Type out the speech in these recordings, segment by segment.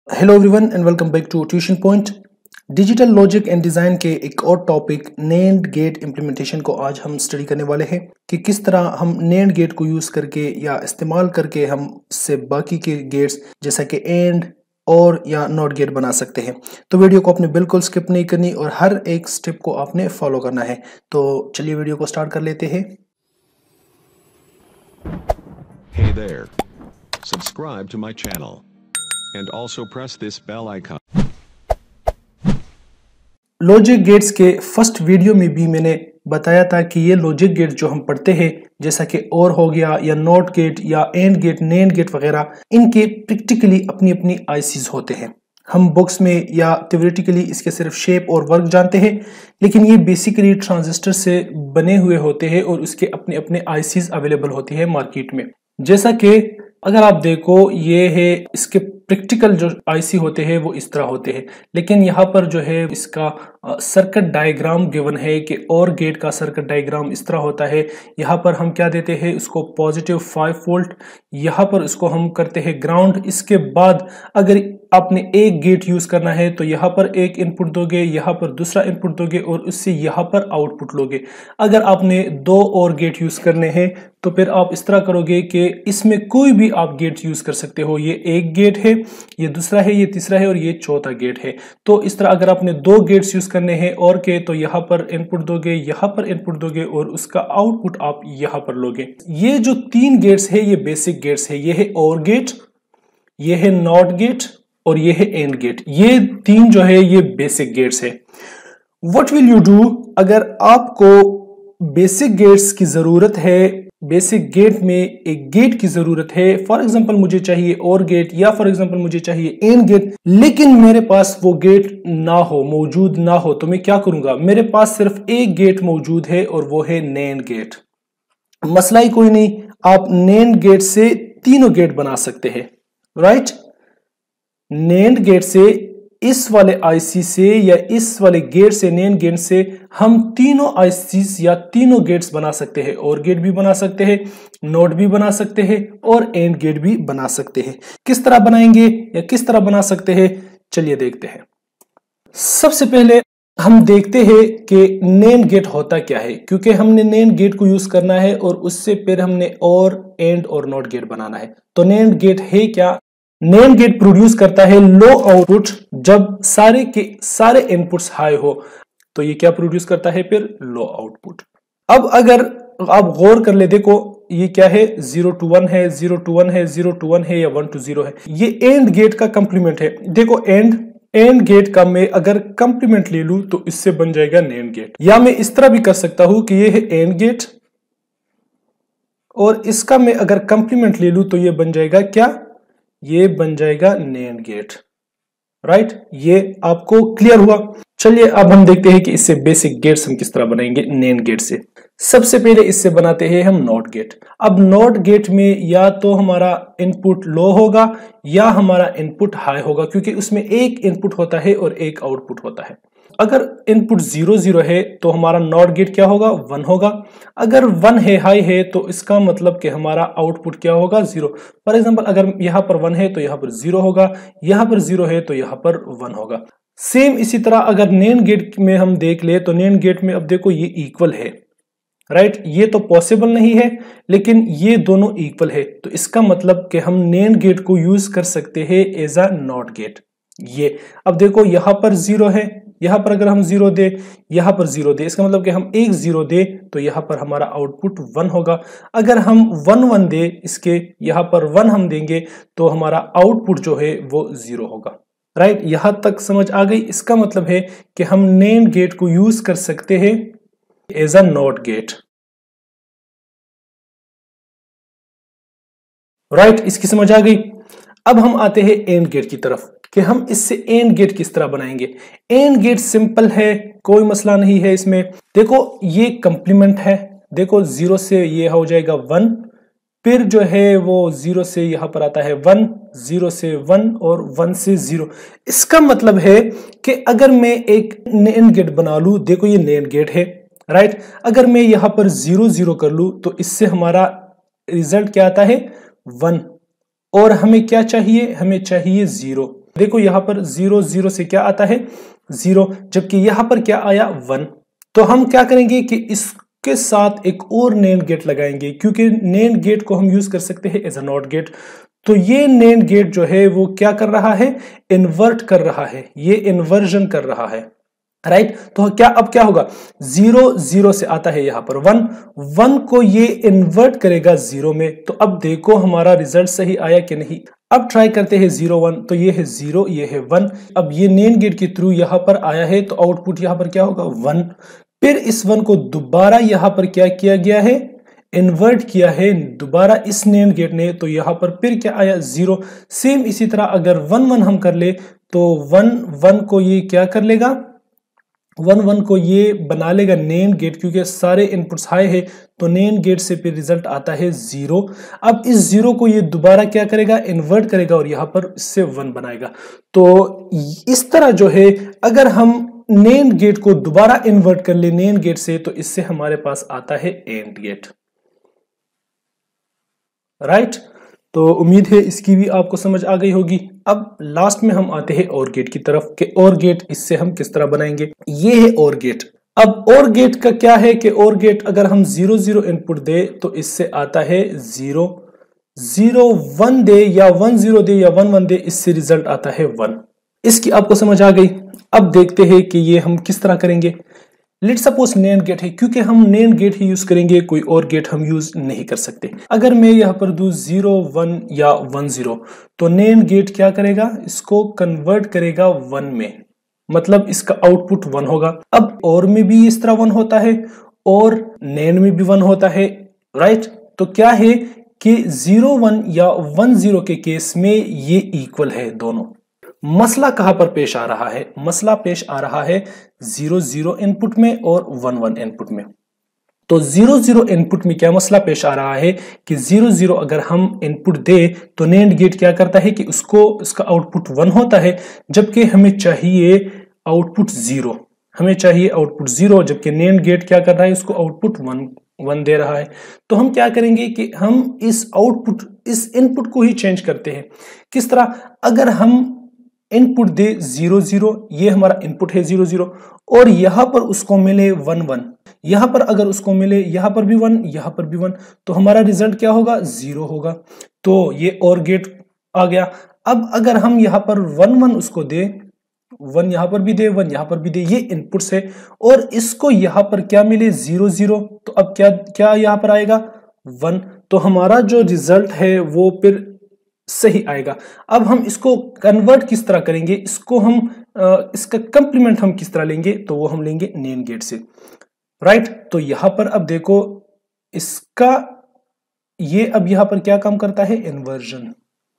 Hello everyone and welcome back to tuition point. Digital logic and design के एक और topic NAND gate implementation को आज हम स्टडी करने वाले हैं कि किस तरह हम नेंड गेट को यूज़ करके या इस्तेमाल करके हम से बाकी के गेट्स जैसा कि एंड और या नॉट गेट बना सकते हैं। तो वीडियो को आपने बिल्कुल स्किप नहीं करनी और हर एक स्टेप को आपने फॉलो करना है। तो चलिए वीडियो को स्टार्ट कर लेते हैं। Hey there. Subscribe to my channel. And also press this bell icon. Logic gates के फर्स्ट वीडियो में भी मैंने बताया था कि ये लॉजिक गेट जो हम पढ़ते हैं जैसा कि और हो गया या नॉट गेट या एंड गेट नेंड गेट वगैरह, इनके प्रैक्टिकली अपनी अपनी आईसीज होते हैं। हम बुक्स में या थ्योरेटिकली इसके सिर्फ शेप और वर्क जानते हैं, लेकिन ये बेसिकली ट्रांजिस्टर से बने हुए होते हैं और उसके अपने अपने आईसीज अवेलेबल होती है मार्केट में। जैसा कि अगर आप देखो ये है, इसके प्रैक्टिकल जो आईसी होते हैं वो इस तरह होते हैं, लेकिन यहाँ पर जो है इसका सर्किट डायग्राम गिवन है कि और गेट का सर्किट डायग्राम इस तरह होता है। यहाँ पर हम क्या देते हैं, इसको पॉजिटिव 5 वोल्ट, यहाँ पर इसको हम करते हैं ग्राउंड। इसके बाद अगर आपने एक गेट यूज करना है तो यहाँ पर एक इनपुट दोगे, यहाँ पर दूसरा इनपुट दोगे और उससे यहाँ पर आउटपुट लोगे। अगर आपने 2 और गेट यूज करने हैं तो फिर आप इस तरह करोगे कि इसमें कोई भी आप गेट यूज कर सकते हो। ये एक गेट है, ये दूसरा है, ये तीसरा है और ये चौथा गेट है। तो इस तरह अगर आपने 2 गेट्स यूज करने हैं और के, तो यहाँ पर इनपुट दोगे, यहाँ पर इनपुट दोगे और उसका आउटपुट आप यहाँ पर लोगे। ये जो 3 गेट्स है ये बेसिक गेट्स है। ये है और गेट, ये है नॉट गेट और ये है एंड गेट। ये 3 जो है ये बेसिक गेट्स है। व्हाट विल यू डू, अगर आपको बेसिक गेट्स की जरूरत है, बेसिक गेट में एक गेट की जरूरत है, फॉर एग्जांपल मुझे चाहिए और गेट या फॉर एग्जांपल मुझे चाहिए एंड गेट, लेकिन मेरे पास वो गेट ना हो, मौजूद ना हो, तो मैं क्या करूंगा? मेरे पास सिर्फ एक गेट मौजूद है और वो है नेंड गेट। मसला ही कोई नहीं, आप नेंड गेट से तीनों गेट बना सकते हैं, राइट? नेंड गेट से, इस वाले आईसी से या इस वाले गेट से, नेंड गेट से हम तीनों आईसीज या तीनों गेट्स बना सकते हैं। और गेट भी बना सकते हैं, नोट भी बना सकते हैं और एंड गेट भी बना सकते हैं। किस तरह बनाएंगे या किस तरह बना सकते हैं, चलिए देखते हैं। सबसे पहले हम देखते हैं कि नेंड गेट होता क्या है, क्योंकि हमने नेंड गेट को यूज करना है और उससे फिर हमने और एंड और नॉट गेट बनाना है। तो नेंड गेट है क्या? नेंड गेट प्रोड्यूस करता है लो आउटपुट जब सारे के सारे इनपुट्स हाई हो। तो ये क्या प्रोड्यूस करता है? फिर लो आउटपुट। अब अगर आप गौर कर ले, देखो ये क्या है, 0 to 1 है, 0 to 1 है, 0 to 1 है या 1 to 0 है। ये एंड गेट का कंप्लीमेंट है। देखो एंड गेट का मैं अगर कंप्लीमेंट ले लूं तो इससे बन जाएगा नेंड गेट। या मैं इस तरह भी कर सकता हूं कि ये है एंड गेट और इसका मैं अगर कंप्लीमेंट ले लूं तो ये बन जाएगा क्या? ये बन जाएगा नेंड गेट, राइट? ये आपको क्लियर हुआ? चलिए अब हम देखते हैं कि इससे बेसिक गेट्स हम किस तरह बनाएंगे नेंड गेट से। सबसे पहले इससे बनाते हैं हम नॉट गेट। अब नॉट गेट में या तो हमारा इनपुट लो होगा या हमारा इनपुट हाई होगा, क्योंकि उसमें एक इनपुट होता है और एक आउटपुट होता है। अगर इनपुट 0 0 है तो हमारा नॉट गेट क्या होगा? 1 होगा। अगर 1 है, हाई है, तो इसका मतलब कि हमारा आउटपुट क्या होगा? 0। फॉर एग्जांपल अगर यहाँ पर 1 है तो यहाँ पर 0 होगा, यहाँ पर 0 है तो यहाँ पर 1 होगा। सेम इसी तरह अगर नेंड गेट में हम देख ले तो नेंड गेट में अब देखो ये इक्वल है, राइट? ये तो पॉसिबल नहीं है, लेकिन ये दोनों इक्वल है, तो इसका मतलब कि हम नेंड गेट को यूज कर सकते हैं एज अ नॉट गेट। ये अब देखो यहाँ पर 0 है, यहाँ पर अगर हम 0 दे, यहाँ पर 0 दे, इसका मतलब कि हम एक 0 दे तो यहाँ पर हमारा आउटपुट 1 होगा। अगर हम 1 1 दे, इसके यहाँ पर 1 हम देंगे तो हमारा आउटपुट जो है वो 0 होगा, राइट? यहां तक समझ आ गई? इसका मतलब है कि हम नेंड गेट को यूज कर सकते हैं as a NOT gate, right? इसकी समझ आ गई? अब हम आते हैं एंड गेट की तरफ कि हम इससे एंड गेट किस तरह बनाएंगे। एंड गेट सिंपल है, कोई मसला नहीं है इसमें। देखो ये कंप्लीमेंट है, देखो 0 से ये हो जाएगा 1, फिर जो है वो 0 से यहां पर आता है 1, 0 से 1 और 1 से 0। इसका मतलब है कि अगर मैं एक नेंड गेट बना लूं, देखो ये नेंड गेट है, राइट? अगर मैं यहां पर 0 0 कर लूं तो इससे हमारा रिजल्ट क्या आता है? 1। और हमें क्या चाहिए? हमें चाहिए 0। देखो यहाँ पर 0 0 से क्या आता है 0, जबकि यहाँ पर क्या आया 1। तो हम क्या करेंगे कि इसके साथ एक और नेंड गेट लगाएंगे, क्योंकि नेंड गेट को हम यूज कर सकते हैं एज अ नॉट गेट। तो ये नेंड गेट जो है वो क्या कर रहा है, इन्वर्ट कर रहा है, ये इन्वर्जन कर रहा है, राइट। तो क्या अब क्या होगा, 0 0 से आता है यहां पर 1, 1 को ये इन्वर्ट करेगा 0 में। तो अब देखो हमारा रिजल्ट सही आया कि नहीं। अब ट्राई करते हैं 0 1, तो ये है 0, ये है 1। अब ये नेंड गेट के थ्रू यहां पर आया है, तो आउटपुट यहां पर क्या होगा 1। फिर इस 1 को दोबारा यहां पर क्या किया गया है, इन्वर्ट किया है दोबारा इस नेंड गेट ने, तो यहां पर फिर क्या आया 0। सेम इसी तरह अगर 1 1 हम कर ले, तो 1 1 को ये क्या कर लेगा, 1 1 को ये बना लेगा नेंड गेट, क्योंकि सारे इनपुट्स हाई है, तो नेंड गेट से फिर रिजल्ट आता है 0। अब इस 0 को ये दोबारा क्या करेगा, इन्वर्ट करेगा और यहां पर इससे 1 बनाएगा। तो इस तरह जो है, अगर हम नेंड गेट को दोबारा इन्वर्ट कर ले नेंड गेट से, तो इससे हमारे पास आता है एंड गेट, राइट। तो उम्मीद है इसकी भी आपको समझ आ गई होगी। अब लास्ट में हम आते हैं और गेट की तरफ, कि और गेट इससे हम किस तरह बनाएंगे। ये है और गेट। अब और गेट का क्या है कि और गेट अगर हम 0 0 इनपुट दे, तो इससे आता है 0 0 1 दे या 1 0 दे या 1 1 दे, इससे रिजल्ट आता है 1। इसकी आपको समझ आ गई। अब देखते हैं कि ये हम किस तरह करेंगे। लेट्स सपोज नेंड गेट है, क्योंकि हम नेंड गेट ही यूज करेंगे, कोई और गेट हम यूज नहीं कर सकते। अगर मैं यहां पर दूं 0 1 या 1 0, तो नेंड गेट क्या करेगा, इसको कन्वर्ट करेगा 1 में, मतलब इसका आउटपुट 1 होगा। अब और में भी इस तरह 1 होता है और नेंड में भी 1 होता है, राइट। तो क्या है कि 0 1 या 1 0 के केस में ये इक्वल है दोनों। मसला कहां पर पेश आ रहा है, मसला पेश आ रहा है 0 0 इनपुट में और 1 1 इनपुट में। तो 0 0 इनपुट में क्या मसला पेश आ रहा है कि 0 0 अगर हम इनपुट दे, तो नेंड गेट क्या करता है कि उसका आउटपुट 1 होता है, जबकि हमें चाहिए आउटपुट 0, हमें चाहिए आउटपुट 0, जबकि नेंड गेट क्या कर रहा है, उसको आउटपुट 1 दे रहा है। तो हम क्या करेंगे कि हम इस इनपुट को ही चेंज करते हैं। किस तरह, अगर हम इनपुट दे 0 0, ये हमारा इनपुट है 0 0, और यहां पर उसको मिले 1 1, यहां पर अगर उसको मिले यहां पर भी 1 यहां पर भी 1, तो हमारा रिजल्ट क्या होगा, 0 होगा। तो ये और गेट आ गया। अब अगर हम यहां पर 1 1 उसको दे, 1 यहां पर भी दे 1 यहां पर भी दे, ये इनपुट्स है, और इसको यहां पर क्या मिले 0 0, तो अब क्या क्या यहां पर आएगा 1। तो हमारा जो रिजल्ट है वो फिर सही आएगा। अब हम इसको कन्वर्ट किस तरह करेंगे, इसको हम इसका कंप्लीमेंट हम किस तरह लेंगे, तो वो हम लेंगे नेंड गेट से, राइट। तो यहां पर अब देखो इसका ये अब यहां पर क्या काम करता है, इन्वर्जन।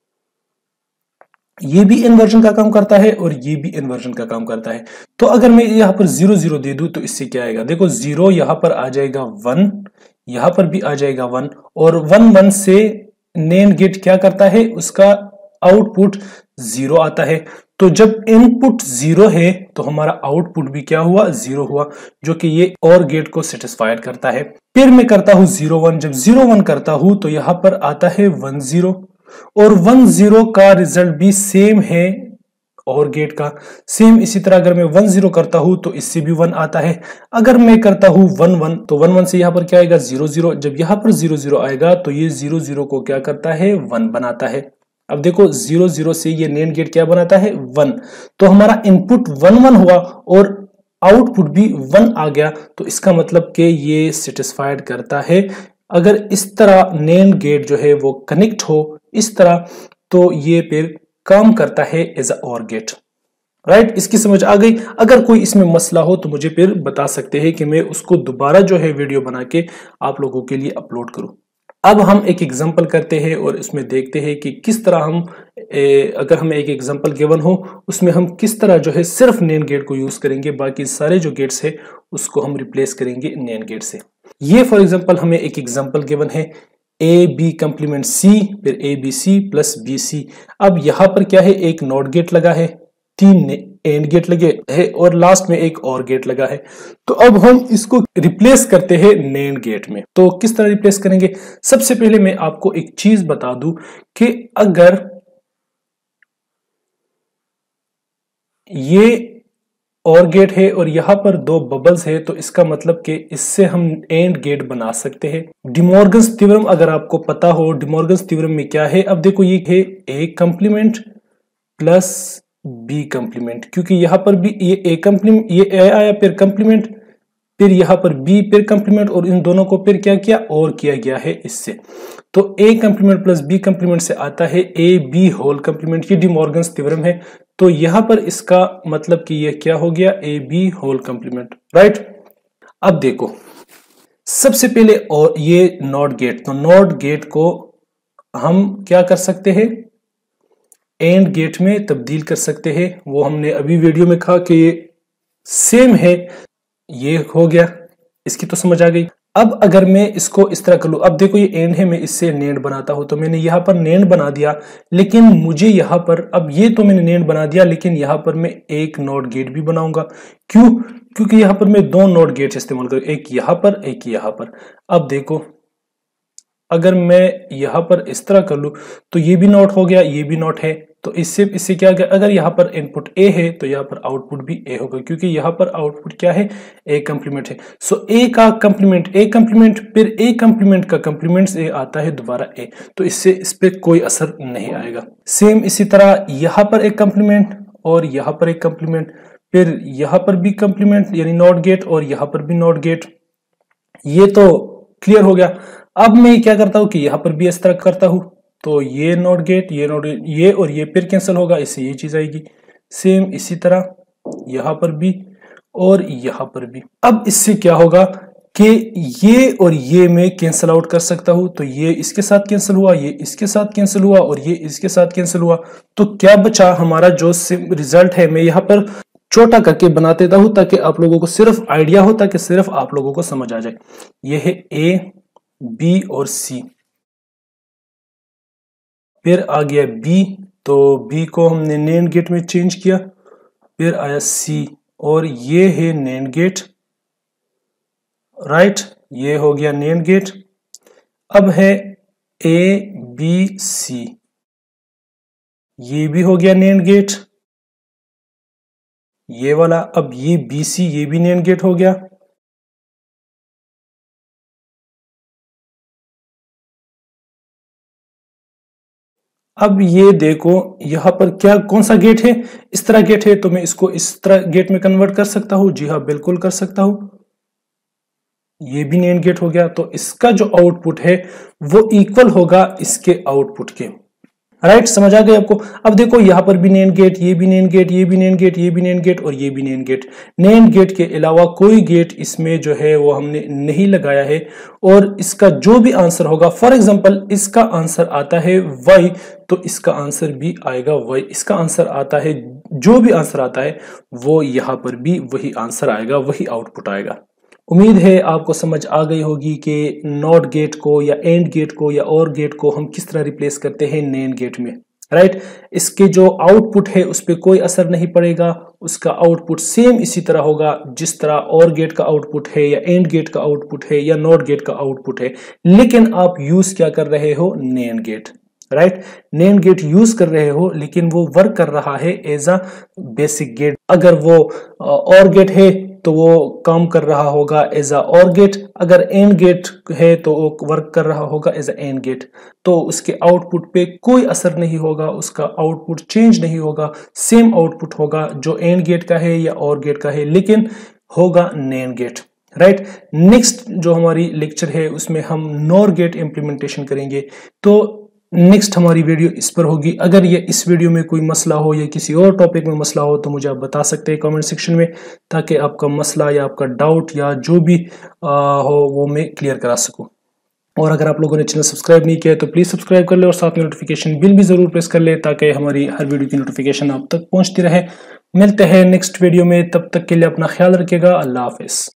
ये भी इन्वर्जन का काम करता है और ये भी इन्वर्जन का काम करता है। तो अगर मैं यहां पर 0 0 दे दूं, तो इससे क्या आएगा, देखो 0 यहां पर आ जाएगा 1, यहां पर भी आ जाएगा 1, और 1 1 से नेंड गेट क्या करता है, उसका आउटपुट 0 आता है। तो जब इनपुट 0 है, तो हमारा आउटपुट भी क्या हुआ, 0 हुआ, जो कि ये और गेट को सेटिस्फाइड करता है। फिर मैं करता हूं 0 1, जब 0 1 करता हूं, तो यहां पर आता है 1 0, और 1 0 का रिजल्ट भी सेम है और गेट का। सेम इसी तरह अगर मैं 1 0 करता हूं, तो इससे भी 1 आता है। अगर मैं करता हूं 1 1, तो 1 1 से यहां पर क्या आएगा, 0 0, जब यहां पर 0 0 आएगा, तो ये 0 0 को क्या करता है, 1 बनाता है। अब देखो 0 0 से ये नेंड गेट क्या बनाता है, 1। तो हमारा इनपुट 1 1 हुआ और आउटपुट भी 1 आ गया, तो इसका मतलब कि ये सेटिस्फाइड करता है। अगर इस तरह नेंड गेट जो है वो कनेक्ट हो इस तरह, तो ये फिर काम करता है एज अ और गेट, राइट। इसकी समझ आ गई। अगर कोई इसमें मसला हो तो मुझे फिर बता सकते हैं कि मैं उसको दोबारा जो है वीडियो बना के आप लोगों के लिए अपलोड करूं। अब हम एक एग्जांपल करते हैं और इसमें देखते हैं कि किस तरह हम अगर हमें एक एग्जांपल गिवन हो, उसमें हम किस तरह जो है सिर्फ नेंड गेट को यूज करेंगे, बाकी सारे जो गेट्स है उसको हम रिप्लेस करेंगे नेंड गेट से। ये फॉर एग्जांपल हमें एक एग्जांपल गिवन है ए बी कंप्लीमेंट सी, फिर A B C plus B C. अब यहां पर क्या है, एक नॉट गेट लगा है, 3 एंड गेट लगे है और लास्ट में एक और गेट लगा है। तो अब हम इसको रिप्लेस करते हैं नेंड गेट में। तो किस तरह रिप्लेस करेंगे, सबसे पहले मैं आपको एक चीज बता दूं कि अगर ये और गेट है और यहाँ पर दो बबल्स है, तो इसका मतलब कि इससे हम एंड गेट बना सकते हैं। डिमॉर्गन्स थ्योरम अगर आपको पता हो, डिमॉर्गन्स थ्योरम में क्या है, अब देखो ये है A complement plus B complement, क्योंकि यहाँ पर भी ये ए कंप्लीमेंट, ये ए आया फिर कंप्लीमेंट, फिर यहाँ पर बी फिर कंप्लीमेंट, और इन दोनों को फिर क्या किया और किया गया है इससे। तो A complement plus B complement से आता है ए बी होल कंप्लीमेंट, ये डिमॉर्गन्स थ्योरम है। तो यहां पर इसका मतलब कि ये क्या हो गया, A B whole complement, right. अब देखो सबसे पहले और ये नॉट गेट, तो नॉट गेट को हम क्या कर सकते हैं, एंड गेट में तब्दील कर सकते हैं। वो हमने अभी वीडियो में कहा कि ये सेम है, ये हो गया, इसकी तो समझ आ गई। अब अगर मैं इसको इस तरह कर लूं, अब देखो ये एंड है, मैं इससे नेंड बनाता हूं, तो मैंने यहां पर नेंड बना दिया, लेकिन मुझे यहां पर, अब ये तो मैंने नेंड बना दिया, लेकिन यहां पर मैं एक नॉट गेट भी बनाऊंगा। क्यों? क्योंकि यहां पर मैं दो नॉट गेट्स इस्तेमाल करूं, एक यहां पर एक यहां पर। अब देखो अगर मैं यहां पर इस तरह कर लूं तो ये भी नॉट हो गया, ये भी नॉट है, तो इससे क्या गया, अगर यहाँ पर इनपुट ए है तो यहाँ पर आउटपुट भी ए होगा, क्योंकि यहाँ पर आउटपुट क्या है, ए कंप्लीमेंट है। सो ए का कंप्लीमेंट ए कंप्लीमेंट, फिर ए कंप्लीमेंट का कंप्लीमेंट से आता है दोबारा ए, तो इससे इस पे कोई असर नहीं आएगा। सेम इसी तरह यहाँ पर एक कंप्लीमेंट और यहाँ पर एक कंप्लीमेंट, फिर यहाँ पर भी कंप्लीमेंट यानी नॉट गेट और यहाँ पर भी नॉट गेट, ये तो क्लियर हो गया। अब मैं क्या करता हूं कि यहां पर भी इस तरह करता हूं, तो ये नॉट गेट, ये नॉट गेट, ये और ये फिर कैंसिल होगा, इससे ये चीज आएगी। सेम इसी तरह यहां पर भी और यहां पर भी। अब इससे क्या होगा कि ये और ये मैं कैंसिल आउट कर सकता हूं, तो ये इसके साथ कैंसिल हुआ, ये इसके साथ कैंसिल हुआ और ये इसके साथ कैंसिल हुआ। तो क्या बचा हमारा जो रिजल्ट है, मैं यहां पर छोटा करके बना देता हूं ताकि आप लोगों को सिर्फ आइडिया हो, ताकि सिर्फ आप लोगों को समझ आ जाए। ये है ए बी और सी, फिर आ गया बी, तो बी को हमने नैंड गेट में चेंज किया, फिर आया सी और ये है नैंड गेट, राइट, ये हो गया नैंड गेट। अब है ए बी सी, ये भी हो गया नैंड गेट, ये वाला। अब ये बी सी, ये भी नैंड गेट हो गया। अब ये देखो यहां पर क्या कौन सा गेट है, इस तरह गेट है, तो मैं इसको इस तरह गेट में कन्वर्ट कर सकता हूं। जी हाँ, बिल्कुल कर सकता हूं। ये भी नैंड गेट हो गया, तो इसका जो आउटपुट है वो इक्वल होगा इसके आउटपुट के, राइट। समझ आ गए आपको। अब देखो यहां पर भी नैंड गेट, ये भी नैंड गेट, ये भी नैंड गेट, ये भी नैंड गेट और ये भी नैंड गेट। नैंड गेट के अलावा कोई गेट इसमें जो है वो हमने नहीं लगाया है, और इसका जो भी आंसर होगा, फॉर एग्जांपल इसका आंसर आता है y, तो इसका आंसर भी आएगा y। इसका आंसर आता है, जो भी आंसर आता है वो यहां पर भी वही आंसर आएगा, वही आउटपुट आएगा। उम्मीद है आपको समझ आ गई होगी कि नॉट गेट को या एंड गेट को या और गेट को हम किस तरह रिप्लेस करते हैं नैंड गेट में, राइट। इसके जो आउटपुट है उस पर कोई असर नहीं पड़ेगा, उसका आउटपुट सेम इसी तरह होगा जिस तरह और गेट का आउटपुट है या एंड गेट का आउटपुट है या नॉट गेट का आउटपुट है, लेकिन आप यूज क्या कर रहे हो, NAND gate, right. NAND gate use कर रहे हो, लेकिन वो वर्क कर रहा है एज अ बेसिक गेट। अगर वो और गेट है तो वो काम कर रहा होगा एज अ और गेट, अगर एंड गेट है तो वो वर्क कर रहा होगा एज अ एंड गेट। तो उसके आउटपुट पे कोई असर नहीं होगा, उसका आउटपुट चेंज नहीं होगा, सेम आउटपुट होगा जो एंड गेट का है या और गेट का है, लेकिन होगा नैंड गेट, राइट। नेक्स्ट जो हमारी लेक्चर है उसमें हम नॉर गेट इंप्लीमेंटेशन करेंगे, तो नेक्स्ट हमारी वीडियो इस पर होगी। अगर ये इस वीडियो में कोई मसला हो या किसी और टॉपिक में मसला हो तो मुझे आप बता सकते हैं कमेंट सेक्शन में, ताकि आपका मसला या आपका डाउट या जो भी हो वो मैं क्लियर करा सकूं। और अगर आप लोगों ने चैनल सब्सक्राइब नहीं किया है तो प्लीज़ सब्सक्राइब कर ले और साथ में नोटिफिकेशन बिल भी ज़रूर प्रेस कर ले, ताकि हमारी हर वीडियो की नोटिफिकेशन आप तक पहुँचती रहे। मिलते हैं नेक्स्ट वीडियो में, तब तक के लिए अपना ख्याल रखिएगा। अल्लाह हाफिज़।